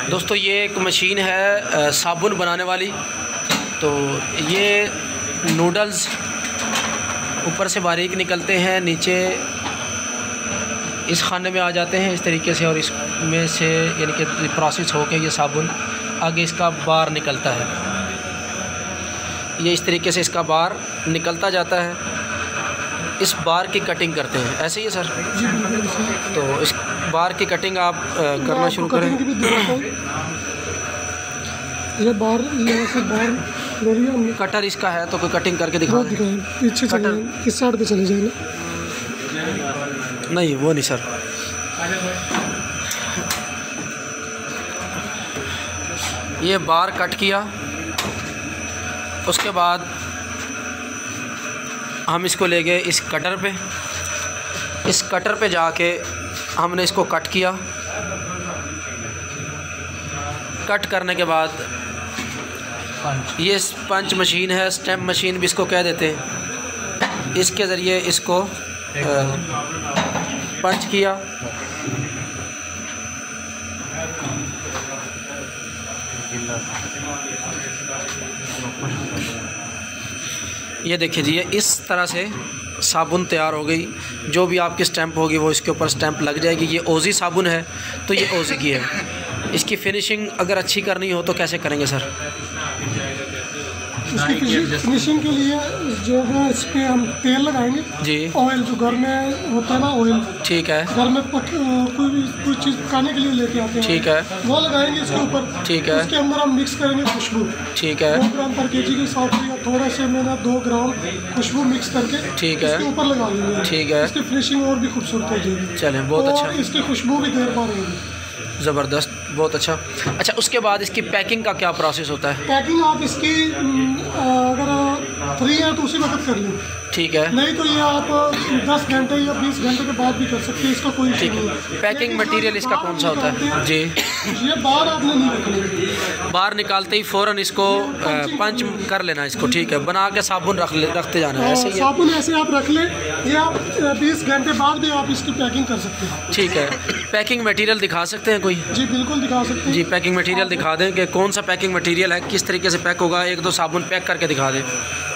दोस्तों ये एक मशीन है साबुन बनाने वाली। तो ये नूडल्स ऊपर से बारीक निकलते हैं, नीचे इस खाने में आ जाते हैं इस तरीके से, और इसमें से यानी कि प्रोसेस होकर ये साबुन आगे इसका बार निकलता है। ये इस तरीके से इसका बार निकलता जाता है। इस बार की कटिंग करते हैं, ऐसे ही है सर? तो इस बार की कटिंग आप करना शुरू करें। ये बार यहाँ से बार ले लिया हमने। कटर इसका है तो कोई कटिंग करके दिखा दें। पीछे चले, इस साइड पे चले जाए। नहीं वो नहीं सर। ये बार कट किया, उसके बाद हम इसको ले गए इस कटर पे। इस कटर पे जाके हमने इसको कट किया। कट करने के बाद ये पंच मशीन है, स्टैम्प मशीन भी इसको कह देते हैं। इसके ज़रिए इसको पंच किया। ये देखिए जी, ये इस तरह से साबुन तैयार हो गई। जो भी आपकी स्टैम्प होगी वो इसके ऊपर स्टैम्प लग जाएगी। ये ओजी साबुन है तो ये ओजी की है। इसकी फिनिशिंग अगर अच्छी करनी हो तो कैसे करेंगे सर? इसकी फिनिशिंग के लिए जो है इस पर हम तेल लगाएंगे जी। ऑयल जो घर में होता है ना, ऑयल, ठीक है, घर में कोई चीज़ पकाने के लिए लेके आते हैं, ठीक है, वो लगाएंगे इसके ऊपर, ठीक है। इसके अंदर हम मिक्स करेंगे खुशबू, ठीक है, 2 ग्राम पर केजी के हिसाब से, या थोड़ा से मैंने 2 ग्राम खुशबू मिक्स करके, ठीक है, इसके ऊपर लगा देंगे, ठीक है। इसकी फिनिशिंग और भी खूबसूरत हो जाएगी। चलें, बहुत अच्छा। इसकी खुशबू भी देर पा रहेगी। ज़बरदस्त, बहुत अच्छा। अच्छा, उसके बाद इसकी पैकिंग का क्या प्रोसेस होता है? पैकिंग आप इसकी अगर फ्री है तो उसी वक्त कर लें, ठीक है, नहीं तो ये आप 10 घंटे या 20 घंटे के बाद भी कर सकते हैं, इसका कोई ठीक है। पैकिंग मटेरियल इसका कौन सा होता है जी? ये बाहर आपने नहीं रखना, बाहर निकालते ही फ़ौरन इसको पंच कर लेना इसको, ठीक है, बना के साबुन रखते जाना है। ऐसे साबुन ऐसे आप रख लें, या 20 घंटे बाद भी आप इसकी पैकिंग कर सकते हैं, ठीक है। पैकिंग मटेरियल दिखा सकते हैं कोई? जी बिल्कुल दिखा सकते हैं जी। पैकिंग मटेरियल दिखा दें कि कौन सा पैकिंग मटेरियल है, किस तरीके से पैक होगा। 1-2 साबुन पैक करके दिखा दें।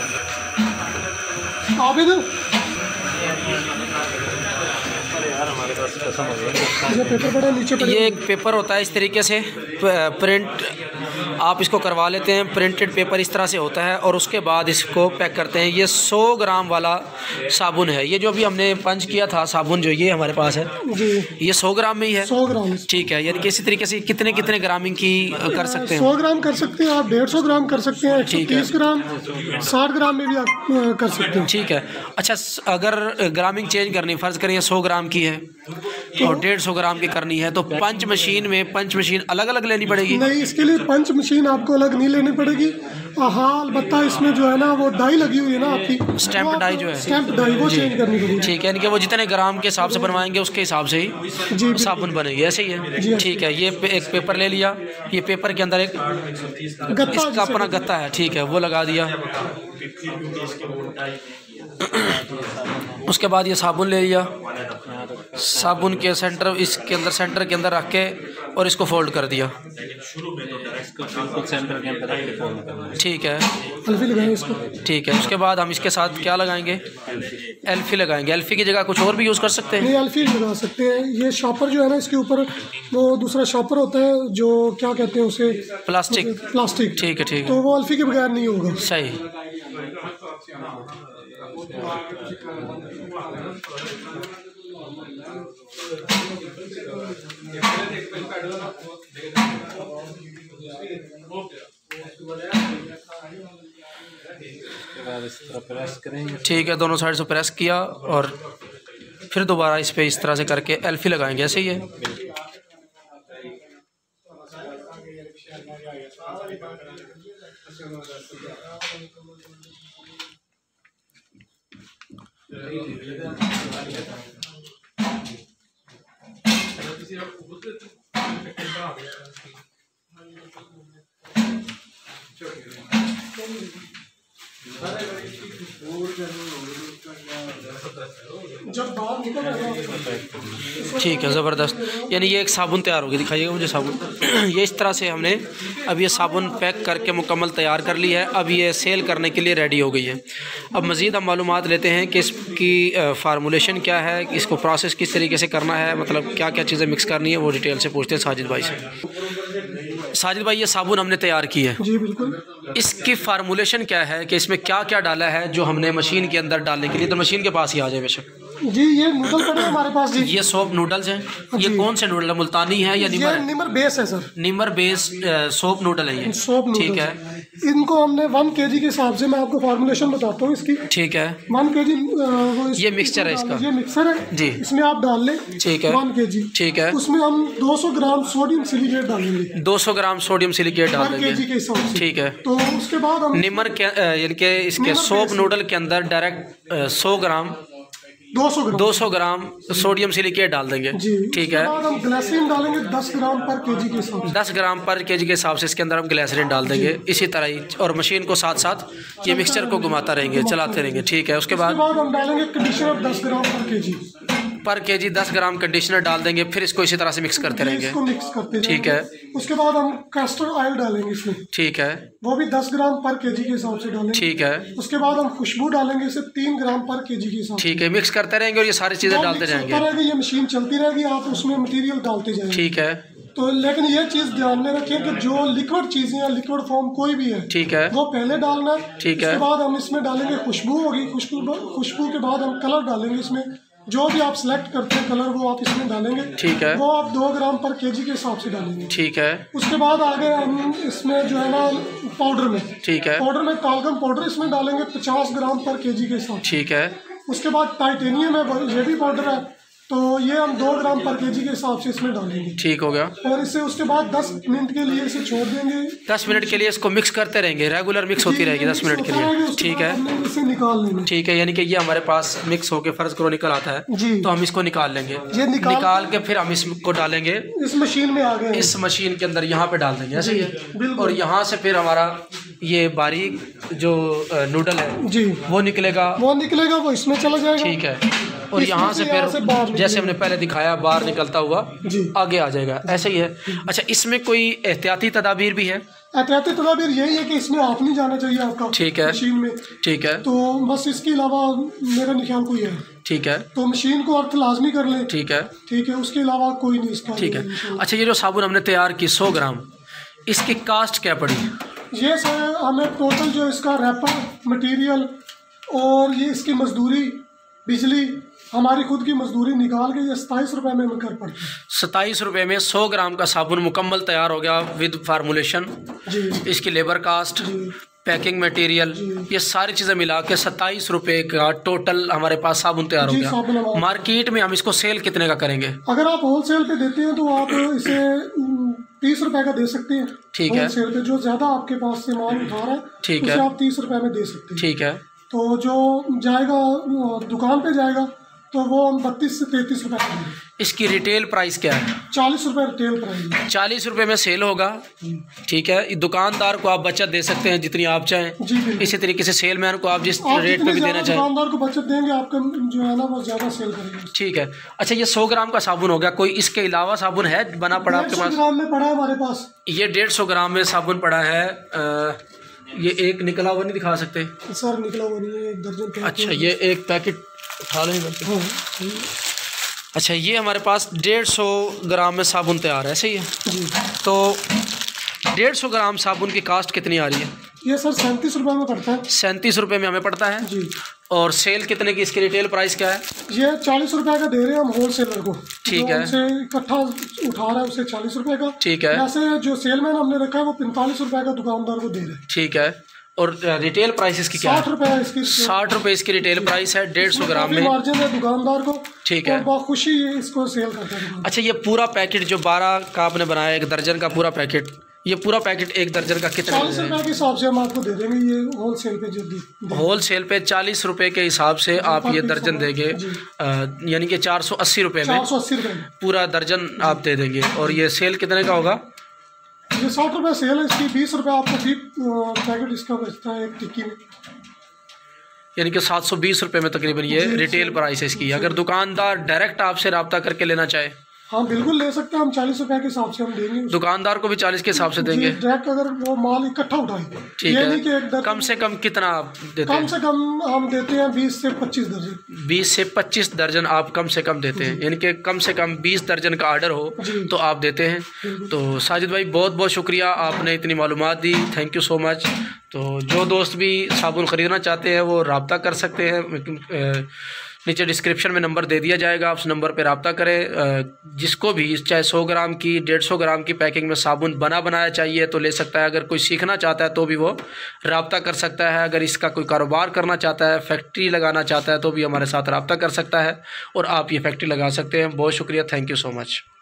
ये एक पेपर होता है इस तरीके से, प्रिंट आप इसको करवा लेते हैं। प्रिंटेड पेपर इस तरह से होता है, और उसके बाद इसको पैक करते हैं। ये 100 ग्राम वाला साबुन है। ये जो भी हमने पंच किया था साबुन, जो ये हमारे पास है जी, ये 100 ग्राम में ही है। 100 ग्राम, ठीक है। यानी कि इसी तरीके से कितने ग्रामिंग की कर सकते हैं? 100 ग्राम कर सकते हैं आप, 150 ग्राम कर सकते हैं, 130 ग्राम, 60 ग्राम में भी आप कर सकते हैं, ठीक है। अच्छा, अगर ग्रामिंग चेंज करनी, फ़र्ज़ करें 100 ग्राम की है और 150 ग्राम की करनी है, तो पंच मशीन में पंच मशीन अलग अलग लेनी पड़ेगी? नहीं, इसके लिए पंच मशीन आपको अलग नहीं लेनी पड़ेगी। हाँ, अलबत्ता इसमें जो है ना वो डाई लगी हुई है ना आपकी, स्टैम्प डाई जो है, स्टैम्प डाई, वो चेंज करनी पड़ेगी, ठीक है। यानी कि वो जितने ग्राम के हिसाब से बनवाएंगे उसके हिसाब से ही जी साबुन बनेगी, ऐसे ही है, ठीक है। ये एक पेपर ले लिया, ये पेपर के अंदर एक इसका अपना गत्ता है, ठीक है, वो लगा दिया। उसके बाद ये साबुन ले लिया, साबुन के सेंटर, इसके अंदर सेंटर के अंदर रख के और इसको फोल्ड कर दिया, ठीक है, एल्फी लगाएंगे इसको, ठीक है। उसके बाद हम इसके साथ क्या लगाएंगे? एल्फी लगाएंगे। एल्फी की जगह कुछ और भी यूज़ कर सकते हैं? नहीं, एल्फी लगा सकते हैं। ये शॉपर जो है ना, इसके ऊपर वो दूसरा शॉपर होता है, जो क्या कहते हैं उसे, प्लास्टिक, ठीक है, ठीक है, तो वो एल्फी के बगैर नहीं होगा, सही। ठीक है, दोनों साइड से प्रेस किया और फिर दोबारा इस पे इस तरह से करके एल्फी लगाएंगे, ऐसे ही है। ठीक है, ज़बरदस्त। यानी ये एक साबुन तैयार होगी, दिखाइएगा मुझे साबुन। ये इस तरह से हमने अब ये साबुन पैक करके मुकम्मल तैयार कर ली है। अब ये सेल करने के लिए रेडी हो गई है। अब मज़ीद हम मालूमात लेते हैं कि इसकी फार्मूलेशन क्या है, इसको प्रोसेस किस तरीके से करना है, मतलब क्या क्या चीज़ें मिक्स करनी है, वो डिटेल से पूछते हैं साजिद भाई से। साजिद भाई, ये साबुन हमने तैयार की है। जी बिल्कुल। इसकी फार्मूलेशन क्या है कि इसमें क्या क्या डाला है जो हमने मशीन के अंदर डालने के लिए? तो मशीन के पास ही आ जाए बेशक। जी ये नूडल पड़े हमारे पास जी। ये सोप नूडल्स हैं। ये कौन से नूडल है, मुल्तानी है या निमर? ये निमर बेस है सर। निमर बेस सोप नूडल है ये। सोप नूडल, ठीक है। इनको हमने 1 kg के हिसाब से, मैं आपको फार्मूलेशन बताता हूँ इसकी। ठीक है। 1 kg ये मिक्सचर है इसका। ये मिक्सर है जी, इसमें आप डाल लें। ठीक है। 1 kg। ठीक है। उसमें हम 200 ग्राम सोडियम सिलिकेट डालेंगे। 200 ग्राम सोडियम सिलिकेट डाल देंगे 1 kg के हिसाब से। ठीक है। तो उसके बाद हम निमर के यानी कि इसके सोप नूडल के अंदर डायरेक्ट 200 ग्राम सोडियम सिलिकेट डाल देंगे। ठीक है। हम ग्लिसरीन डालेंगे 10 ग्राम पर केजी के हिसाब से। 10 ग्राम पर केजी के हिसाब से इसके अंदर हम ग्लिसरीन डाल देंगे। इसी तरह ही, और मशीन को साथ साथ ये मिक्सचर को घुमाता रहेंगे, चलाते रहेंगे। ठीक है। उसके बाद हम डालेंगे कंडीशनर 10 ग्राम पर केजी 10 ग्राम कंडीशनर डाल देंगे। फिर इसको इसी तरह से मिक्स करते रहेंगे। मिक्स करते। ठीक है। उसके बाद हम कैस्टर ऑयल डालेंगे इसमें। ठीक है। वो भी 10 ग्राम पर केजी के हिसाब से डालेंगे। ठीक है। उसके बाद हम खुशबू डालेंगे इसे 3 ग्राम पर केजी के हिसाब से। ठीक है। मिक्स करते रहेंगे और ये सारी चीजें डालते रहेंगे। ये मशीन चलती रहेगी, आप उसमें मटेरियल डालते जाएंगे। ठीक है। तो लेकिन ये चीज ध्यान में रखिए कि जो लिक्विड चीजें हैं, लिक्विड फॉर्म कोई भी है, ठीक है, वो पहले डालना है। ठीक है। उसके बाद हम इसमें डालेंगे खुशबू होगी। खुशबू के बाद हम कलर डालेंगे इसमें। जो भी आप सिलेक्ट करते हैं कलर, वो आप इसमें डालेंगे। ठीक है। वो आप 2 ग्राम पर केजी के हिसाब से डालेंगे। ठीक है। उसके बाद आगे हम इसमें जो है ना पाउडर में, ठीक है, पाउडर में टालगम पाउडर इसमें डालेंगे 50 ग्राम पर केजी के हिसाब। ठीक है। उसके बाद टाइटेनियम है, ये भी पाउडर है, तो ये हम 2 ग्राम पर केजी के हिसाब से इसमें डालेंगे। ठीक हो गया। और इसे उसके बाद 10 मिनट के लिए इसे छोड़ देंगे। 10 मिनट के लिए इसको मिक्स करते रहेंगे, रेगुलर मिक्स होती रहेगी 10 मिनट के लिए। ठीक है। इसे निकाल लेंगे। ठीक है। यानी कि ये हमारे पास मिक्स होके फर्ज करो निकल आता है जी, तो हम इसको निकाल लेंगे। ये निकाल के फिर हम इसको डालेंगे इस मशीन में। आ गए इस मशीन के अंदर, यहाँ पे डाल देंगे ऐसे ही। और यहाँ से फिर हमारा ये बारीक जो नूडल है जी, वो निकलेगा। वो इसमें चला जाएगा। ठीक है। और यहाँ से फिर जैसे हमने पहले दिखाया बाहर निकलता हुआ आगे आ जाएगा, ऐसे ही है। अच्छा, इसमें कोई एहतियाती तदाबीर भी है? एहतियाती तदाबीर यही है कि इसमें हाथ नहीं जाना चाहिए आपका। ठीक है। मशीन में। ठीक है। तो बस इसके अलावा मेरा ख्याल कोई है। ठीक है। तो मशीन को अर्थ लाजमी कर ले। ठीक है। ठीक है। उसके अलावा कोई नहीं इसका। ठीक है। अच्छा, ये जो साबुन हमने तैयार की 100 ग्राम, इसकी कास्ट क्या पड़ी? ये सर हमें टोटल जो इसका रैपर मटेरियल और ये इसकी मजदूरी, बिजली, हमारी खुद की मजदूरी निकाल के ये 27 रुपये में कर पड़ती है। 27 रुपये में 100 ग्राम का साबुन मुकम्मल तैयार हो गया विद फार्मूलेशन जी। इसकी लेबर कास्ट, पैकिंग मटेरियल, ये सारी चीज़ें मिला के 27 रुपये का टोटल हमारे पास साबुन तैयार हो गया। मार्केट में हम इसको सेल कितने का करेंगे? अगर आप होलसेल पे देते हैं तो आप इसे 30 रुपये का दे सकते हैं। ठीक है। होलसेल पे जो ज़्यादा आपके पास से माल उठा रहा है, ठीक है, आप 30 रुपये में दे सकते हैं। ठीक है। तो जो जाएगा दुकान पे जाएगा तो वो हम 32 से 33 रुपये का। इसकी रिटेल प्राइस क्या है? 40 रुपये रिटेल प्राइस। 40 रुपये में सेल होगा। ठीक है। दुकानदार को आप बचत दे सकते हैं जितनी आप चाहें जी। इसी तरीके से सेलमैन को आप जिस रेट पे भी देना चाहें, दुकानदार को बचत देंगे, आपका जो है ना वो ज़्यादा सेल करेंगे। ठीक है। अच्छा, ये 100 ग्राम का साबुन हो गया। कोई इसके अलावा साबुन है बना पड़ा आपके पास? 150 ग्राम में पड़ा है हमारे पास। ये 150 ग्राम में साबुन पड़ा है। ये एक निकला हुआ नहीं दिखा सकते? सर निकला हुआ नहीं है, 1 दर्जन। अच्छा, ये एक पैकेट उठा लो। अच्छा, ये हमारे पास 150 ग्राम में साबुन तैयार है, ऐसे ही है जी। तो 150 ग्राम साबुन की कास्ट कितनी आ रही है? ये सर 37 रुपये में पड़ता है। 37 रुपये में हमें पड़ता है जी। और सेल कितने की? इसकी रिटेल प्राइस क्या है? ये 40 रुपये का दे रहे हैं हम होलसेलर को। ठीक है। उसे इकट्ठा उठा रहा है उसे 40 रुपये का। ठीक है। वैसे जो सेलमैन हमने रखा है वो 45 रुपये का दुकानदार को दे रहे हैं। ठीक है। और रिटेल प्राइस इसकी क्या है? 60 रुपये इसकी। 60 रुपये इसकी रिटेल प्राइस है 150 ग्राम में। मार्जिन है दुकानदार को। ठीक है। बहुत खुशी इसको सेल करते हैं। अच्छा, ये पूरा पैकेट जो 12 का आपने बनाया, 1 दर्जन का पूरा पैकेट, ये पूरा पैकेट 1 दर्जन का कितना? 40 रुपये के हिसाब से हम आपको दे देंगे। ये होलसेल पे जो होलसेल पे 40 रुपये के हिसाब से आप ये दर्जन देंगे, यानी कि 480 रुपये में 480 रुपये पूरा दर्जन आप दे देंगे। और ये सेल कितने का होगा? ये 60 रुपये सेल है इसकी। 20 रुपये आपको पैकेट इसका बचता है एक टिक्की में। यानी कि 720 रुपये में तकरीबन ये रिटेल प्राइस है इसकी। अगर दुकानदार डायरेक्ट आपसे रब्ता करके लेना चाहे, हाँ बिल्कुल ले सकते हैं हम, 40 रुपए के हिसाब से हम देंगे। दुकानदार को भी 40 के हिसाब से देंगे डायरेक्ट, अगर वो माल इकट्ठा उठाए। ठीक है। कम से कम कितना आप देते हैं? कम से कम हम देते हैं 20 से 25 दर्जन। 20 से 25 दर्जन आप कम से कम देते हैं, यानी कि कम से कम 20 दर्जन का आर्डर हो तो आप देते हैं। तो साजिद भाई बहुत बहुत शुक्रिया, आपने इतनी मालूमात दी, थैंक यू सो मच। तो जो दोस्त भी साबुन ख़रीदना चाहते हैं वो रब्ता कर सकते हैं, नीचे डिस्क्रिप्शन में नंबर दे दिया जाएगा, आप उस नंबर पर रब्ता करें। जिसको भी चाहे 100 ग्राम की 150 ग्राम की पैकिंग में साबुन बनाया चाहिए तो ले सकता है। अगर कोई सीखना चाहता है तो भी वो रब्ता कर सकता है। अगर इसका कोई कारोबार करना चाहता है, फैक्ट्री लगाना चाहता है तो भी हमारे साथ रब्ता कर सकता है और आप ये फैक्ट्री लगा सकते हैं। बहुत शुक्रिया, थैंक यू सो मच।